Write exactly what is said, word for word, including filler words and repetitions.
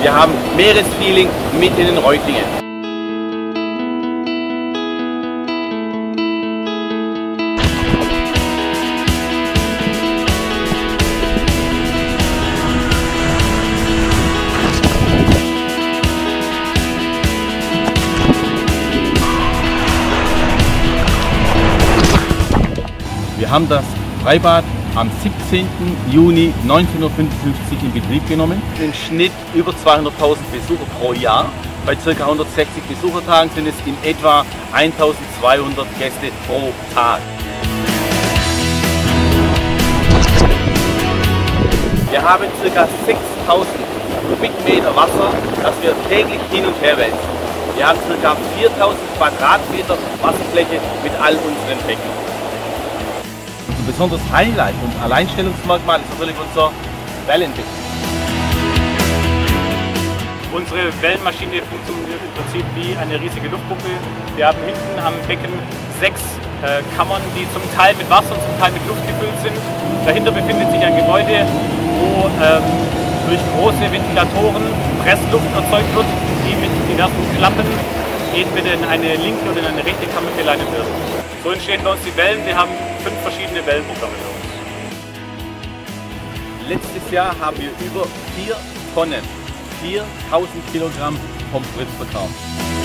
Wir haben Meeresfeeling mit in den Reutlingen. Wir haben das Freibad am siebzehnten Juni neunzehnhundertfünfundfünfzig in Betrieb genommen. Im Schnitt über zweihunderttausend Besucher pro Jahr. Bei ca. hundertsechzig Besuchertagen sind es in etwa eintausendzweihundert Gäste pro Tag. Wir haben ca. sechstausend Kubikmeter Wasser, das wir täglich hin und her wälzen. Wir haben ca. viertausend Quadratmeter Wasserfläche mit all unseren Becken. Ein besonderes Highlight und Alleinstellungsmerkmal ist natürlich unser Wellenbecken. Unsere Wellenmaschine funktioniert im Prinzip wie eine riesige Luftpumpe. Wir haben hinten am Becken sechs äh, Kammern, die zum Teil mit Wasser und zum Teil mit Luft gefüllt sind. Dahinter befindet sich ein Gebäude, wo ähm, durch große Ventilatoren Pressluft erzeugt wird, die mit diversen Klappen entweder in eine linke oder in eine rechte Kammer geleitet wird. So entstehen bei uns die Wellen. Wir haben fünf verschiedene Wellenprogramme für uns. Letztes Jahr haben wir über vier Tonnen, viertausend Kilogramm Pommes frites verkauft.